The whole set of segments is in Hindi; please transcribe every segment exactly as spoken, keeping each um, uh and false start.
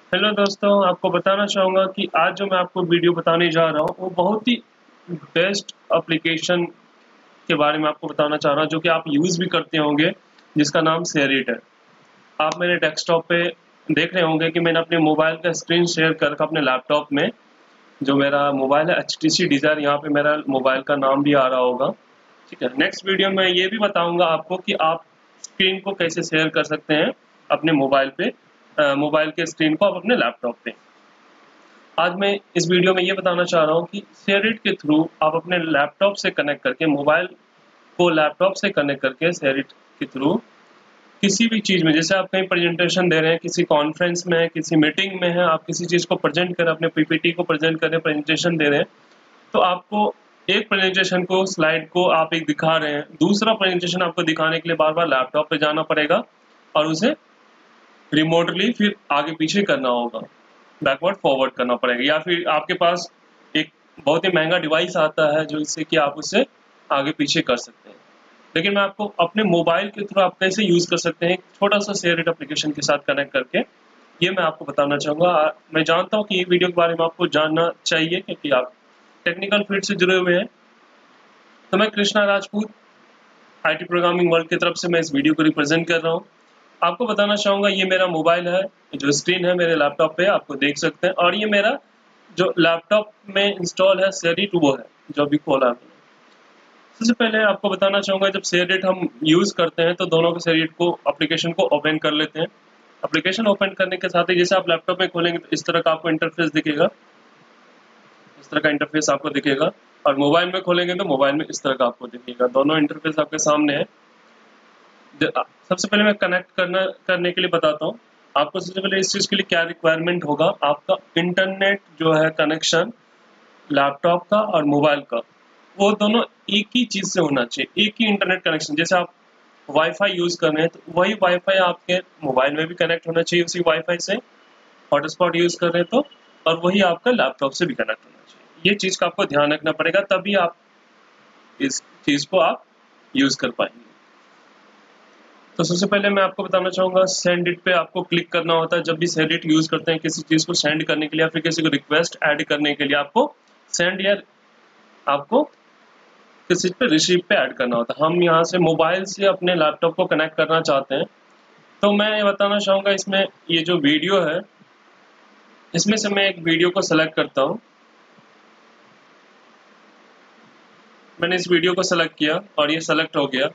हेलो दोस्तों, आपको बताना चाहूँगा कि आज जो मैं आपको वीडियो बताने जा रहा हूँ, वो बहुत ही बेस्ट एप्लीकेशन के बारे में आपको बताना चाह रहा हूँ, जो कि आप यूज़ भी करते होंगे, जिसका नाम शेयरिट है। आप मेरे डेस्कटॉप पे देख रहे होंगे कि मैंने अपने मोबाइल का स्क्रीन शेयर कर रखा अपने लैपटॉप में। जो मेरा मोबाइल है एच टी सी डिज़ायर, यहाँ पे मेरा मोबाइल का नाम भी आ रहा होगा। ठीक है, नेक्स्ट वीडियो में ये भी बताऊँगा आपको कि आप स्क्रीन को कैसे शेयर कर सकते हैं अपने मोबाइल पे, अ, मोबाइल के स्क्रीन को आप अपने लैपटॉप पे। आज मैं इस वीडियो में ये बताना चाह रहा हूँ कि शेयरिट के थ्रू आप अपने लैपटॉप से कनेक्ट करके, मोबाइल को लैपटॉप से कनेक्ट करके शेयरिट के थ्रू किसी भी चीज़ में, जैसे आप कहीं प्रेजेंटेशन दे रहे हैं, किसी कॉन्फ्रेंस में है, किसी मीटिंग में है, आप किसी चीज़ को प्रेजेंट कर रहे हैं, अपने पी पी टी को प्रेजेंट कर रहे हैं, प्रेजेंटेशन दे रहे हैं, तो आपको एक प्रेजेंटेशन को, स्लाइड को आप एक दिखा रहे हैं, दूसरा प्रेजेंटेशन आपको दिखाने के लिए बार-बार लैपटॉप पे जाना पड़ेगा और उसे रिमोटली फिर आगे पीछे करना होगा, बैकवर्ड फॉरवर्ड करना पड़ेगा, या फिर आपके पास एक बहुत ही महंगा डिवाइस आता है जो इससे कि आप उससे आगे पीछे कर सकते हैं। लेकिन मैं आपको अपने मोबाइल के थ्रू आप कैसे यूज़ कर सकते हैं, एक छोटा-सा शेयरिट एप्लीकेशन के साथ कनेक्ट करके, ये मैं आपको बताना चाहूँगा। अ, मैं जानता हूँ कि ये वीडियो के बारे में आपको जानना चाहिए, क्योंकि आप टेक्निकल फील्ड से जुड़े हुए हैं। तो मैं Krishna Rajput, I T programming world की तरफ से मैं इस वीडियो को रिप्रेजेंट कर रहा हूँ। आपको बताना चाहूँगा, ये मेरा मोबाइल है, जो स्क्रीन है मेरे लैपटॉप पे आपको देख सकते हैं, और ये मेरा जो लैपटॉप में इंस्टॉल है शेयरिट, वो है जो अभी खोला है मैंने। सबसे पहले आपको बताना चाहूँगा, जब शेयरिट हम यूज़ करते हैं तो दोनों के शेयरिट को, एप्लीकेशन को ओपन कर लेते हैं। एप्लीकेशन ओपन करने के साथ ही जैसे आप लैपटॉप में खोलेंगे तो इस तरह का आपको इंटरफेस दिखेगा, इस तरह का इंटरफेस आपको दिखेगा, और मोबाइल में खोलेंगे तो मोबाइल में इस तरह का आपको दिखेगा। दोनों इंटरफेस आपके सामने है। सबसे पहले मैं कनेक्ट करना करने के लिए बताता हूँ आपको। सबसे पहले इस चीज़ के लिए क्या रिक्वायरमेंट होगा, आपका इंटरनेट जो है कनेक्शन लैपटॉप का और मोबाइल का, वो दोनों एक ही चीज़ से होना चाहिए, एक ही इंटरनेट कनेक्शन। जैसे आप वाईफाई यूज़ कर रहे हैं तो वही वाईफाई आपके मोबाइल में भी कनेक्ट होना चाहिए उसी वाईफाई से, हॉटस्पॉट यूज़ कर रहे हैं तो, और वही आपका लैपटॉप से भी कनेक्ट होना चाहिए। ये चीज़ का आपको ध्यान रखना पड़ेगा, तभी आप इस चीज़ को आप यूज़ कर पाएंगे। तो सबसे पहले मैं आपको बताना चाहूँगा, सेंड इट पे आपको क्लिक करना होता है। जब भी सेंड इट यूज़ करते हैं किसी चीज़ को सेंड करने के लिए या फिर किसी को रिक्वेस्ट ऐड करने के लिए, आपको सेंड या आपको किसी पे रिसीव पे ऐड करना होता है। हम यहाँ से मोबाइल से अपने लैपटॉप को कनेक्ट करना चाहते हैं, तो मैं ये बताना चाहूँगा, इसमें ये जो वीडियो है, इसमें से मैं एक वीडियो को सेलेक्ट करता हूँ। मैंने इस वीडियो को सेलेक्ट किया और ये सेलेक्ट हो गया।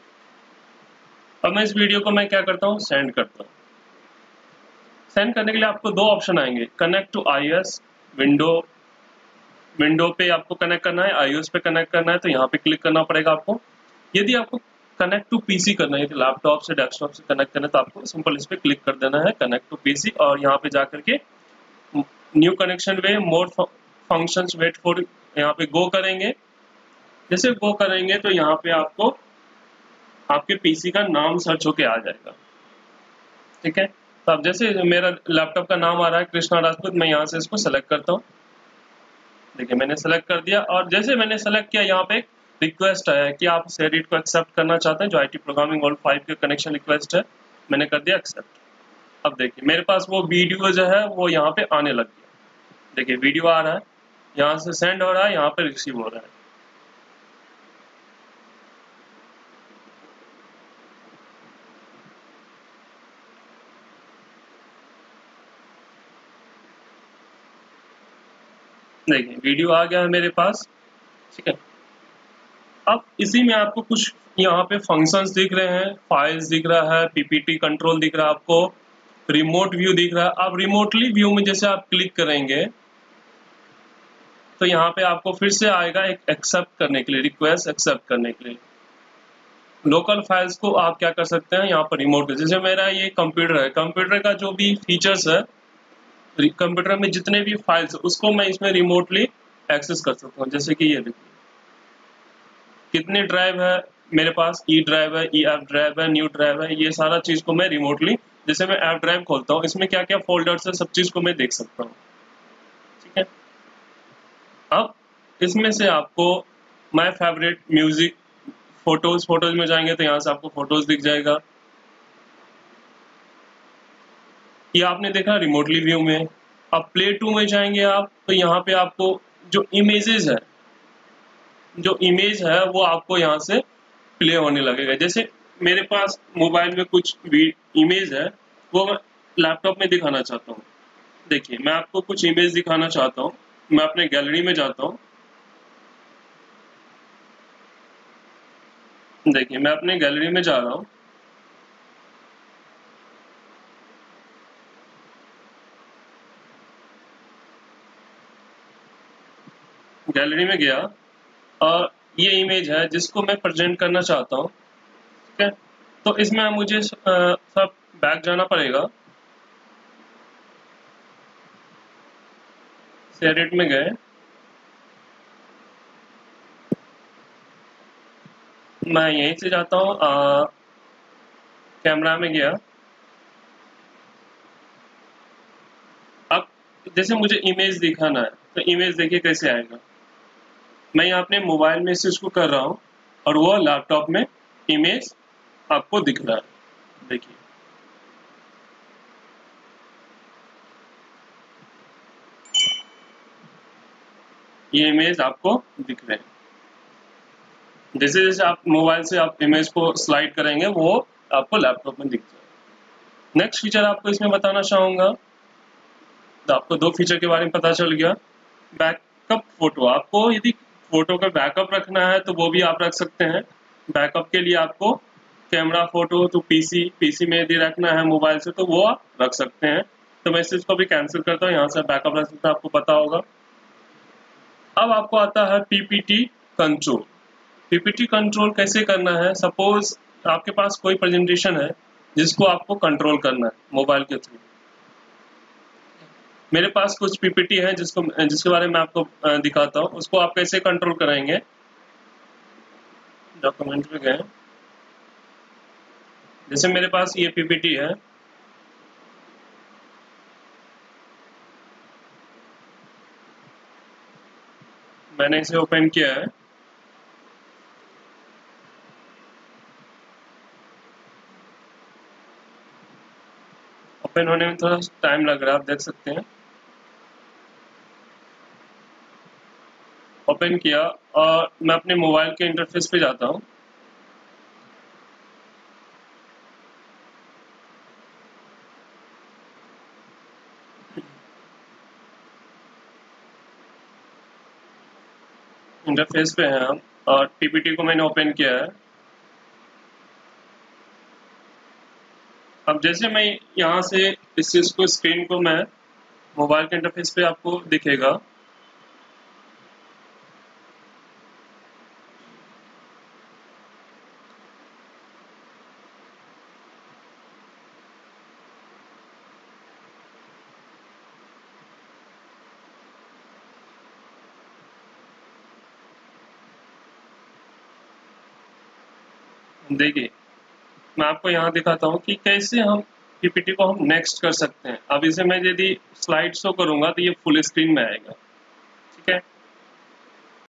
अब मैं इस वीडियो को मैं क्या करता हूँ, सेंड करता हूँ। सेंड करने के लिए आपको दो ऑप्शन आएंगे, connect to I O S, window window पे आपको कनेक्ट करना है, आई ओ एस पे कनेक्ट करना है, तो यहाँ पे क्लिक करना पड़ेगा आपको। यदि आपको कनेक्ट टू पी सी करना है, यदि लैपटॉप से डेस्कटॉप से कनेक्ट करना है, तो आपको सिंपल इस पे क्लिक कर देना है, कनेक्ट टू पी सी, और यहाँ पे जाकर के न्यू कनेक्शन वे मोर फंक्शंस वेट फॉर, यहाँ पे गो करेंगे। जैसे गो करेंगे तो यहाँ पे आपको आपके पीसी का नाम सर्च होके आ जाएगा। ठीक है, तो अब जैसे मेरा लैपटॉप का नाम आ रहा है कृष्णा राजपूत, मैं यहाँ से इसको सेलेक्ट करता हूँ। देखिए मैंने सेलेक्ट कर दिया, और जैसे मैंने सेलेक्ट किया, यहाँ पे एक रिक्वेस्ट आया है कि आप शेयरिट को एक्सेप्ट करना चाहते हैं, जो आईटी प्रोग्रामिंग वर्ल्ड फाइव के कनेक्शन रिक्वेस्ट है। मैंने कर दिया एक्सेप्ट। अब देखिए मेरे पास वो वीडियो जो है वो यहाँ पे आने लग गया। देखिए वीडियो आ रहा है, यहाँ से सेंड हो रहा है, यहाँ पे रिसीव हो रहा है। देखिए वीडियो आ गया है मेरे पास। ठीक है, अब इसी में आपको कुछ यहाँ पे फंक्शंस दिख रहे हैं, फाइल्स दिख रहा है, पी पी टी कंट्रोल दिख रहा है आपको, रिमोट व्यू दिख रहा है। अब रिमोटली व्यू में जैसे आप क्लिक करेंगे तो यहाँ पे आपको फिर से आएगा एक एक्सेप्ट करने के लिए, रिक्वेस्ट एक्सेप्ट करने के लिए। लोकल फाइल्स को आप क्या कर सकते हैं, यहाँ पर रिमोट, जैसे मेरा ये कंप्यूटर है, कंप्यूटर का जो भी फीचर्स है, कंप्यूटर में जितने भी फाइल्स उसको मैं इसमें रिमोटली एक्सेस कर सकता हूँ। जैसे कि ये देखिए कितने ड्राइव है मेरे पास, ई ड्राइव है, ई एफ ड्राइव है, न्यू ड्राइव है, ये सारा चीज को मैं रिमोटली, जैसे मैं एफ ड्राइव खोलता हूँ, इसमें क्या क्या फोल्डर्स है, सब चीज को मैं देख सकता हूँ। ठीक है, अब इसमें से आपको my favourite music, photos, photos में जाएंगे तो यहाँ से आपको फोटोज दिख जाएगा। ये आपने देखा रिमोटली व्यू में। अब प्ले टू में जाएंगे आप तो यहाँ पे आपको जो इमेजेस है जो इमेज है वो आपको यहाँ से प्ले होने लगेगा। जैसे मेरे पास मोबाइल में कुछ इमेज है वो मैं लैपटॉप में दिखाना चाहता हूँ। देखिए मैं आपको कुछ इमेज दिखाना चाहता हूँ। मैं अपने गैलरी में जाता हूँ। देखिए मैं अपने गैलरी में जा रहा हूँ। गैलरी में गया और ये इमेज है जिसको मैं प्रेजेंट करना चाहता हूँ। ठीक है, तो इसमें मुझे सब बैक जाना पड़ेगा। शेयर में गए, मैं यहीं से जाता हूँ, कैमरा में गया। अब जैसे मुझे इमेज दिखाना है तो इमेज देखिए कैसे आएगा। मैं यहाँ अपने मोबाइल में से इसको कर रहा हूँ और वो लैपटॉप में इमेज आपको दिख रहा है। देखिए ये इमेज आपको दिख रहे हैं। जैसे जैसे आप मोबाइल से आप इमेज को स्लाइड करेंगे वो आपको लैपटॉप में दिख जाएगा। नेक्स्ट फीचर आपको इसमें बताना चाहूंगा, तो आपको दो फीचर के बारे में पता चल गया। बैकअप फोटो, आपको यदि फोटो का बैकअप रखना है तो वो भी आप रख सकते हैं। बैकअप के लिए आपको कैमरा फोटो तो पीसी पीसी में यदि रखना है मोबाइल से तो वो आप रख सकते हैं। तो मैं इस को भी कैंसिल करता हूँ, यहाँ से बैकअप रख सकते हैं, आपको पता होगा। अब आपको आता है पीपीटी कंट्रोल। पीपीटी कंट्रोल कैसे करना है? सपोज आपके पास कोई प्रेजेंटेशन है जिसको आपको कंट्रोल करना है मोबाइल के थ्रू। मेरे पास कुछ पीपीटी है जिसको जिसके बारे में आपको दिखाता हूँ। उसको आप कैसे कंट्रोल कराएंगे? डॉक्यूमेंट में गए, जैसे मेरे पास ये पीपीटी है, मैंने इसे ओपन किया है। ओपन होने में थोड़ा टाइम लग रहा है, आप देख सकते हैं। ओपन किया और मैं अपने मोबाइल के इंटरफेस पे जाता हूँ। इंटरफेस पे हैं हम और पीपीटी को मैंने ओपन किया है। अब जैसे मैं यहाँ से इस चीज को स्क्रीन को मैं मोबाइल के इंटरफेस पे आपको दिखेगा। देखिए मैं आपको यहाँ दिखाता हूँ कि कैसे हम पीपीटी को हम नेक्स्ट कर सकते हैं। अब इसे मैं यदि स्लाइड शो करूंगा तो ये फुल स्क्रीन में आएगा। ठीक है,